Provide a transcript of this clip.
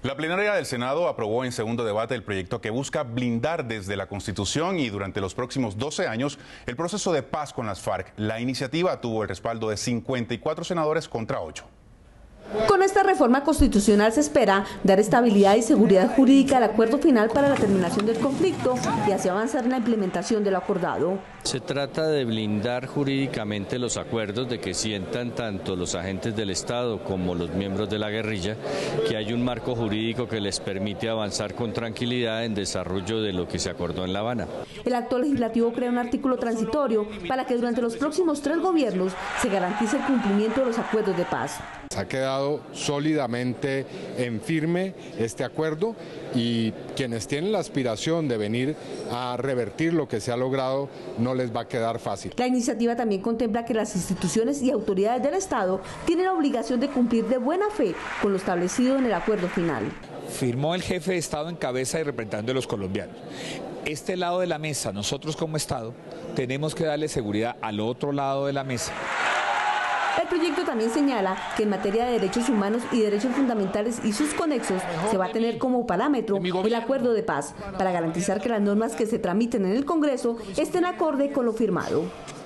La plenaria del Senado aprobó en segundo debate el proyecto que busca blindar desde la Constitución y durante los próximos 12 años el proceso de paz con las FARC. La iniciativa tuvo el respaldo de 54 senadores contra 8. Con esta reforma constitucional se espera dar estabilidad y seguridad jurídica al acuerdo final para la terminación del conflicto y así avanzar en la implementación de lo acordado. Se trata de blindar jurídicamente los acuerdos, de que sientan tanto los agentes del Estado como los miembros de la guerrilla que hay un marco jurídico que les permite avanzar con tranquilidad en desarrollo de lo que se acordó en La Habana. El acto legislativo crea un artículo transitorio para que durante los próximos 3 gobiernos se garantice el cumplimiento de los acuerdos de paz. Ha quedado sólidamente en firme este acuerdo y quienes tienen la aspiración de venir a revertir lo que se ha logrado no les va a quedar fácil. La iniciativa también contempla que las instituciones y autoridades del Estado tienen la obligación de cumplir de buena fe con lo establecido en el acuerdo final. Firmó el jefe de Estado en cabeza y representando a los colombianos. Este lado de la mesa, nosotros como Estado, tenemos que darle seguridad al otro lado de la mesa. El proyecto también señala que en materia de derechos humanos y derechos fundamentales y sus conexos se va a tener como parámetro el acuerdo de paz para garantizar que las normas que se tramiten en el Congreso estén acorde con lo firmado.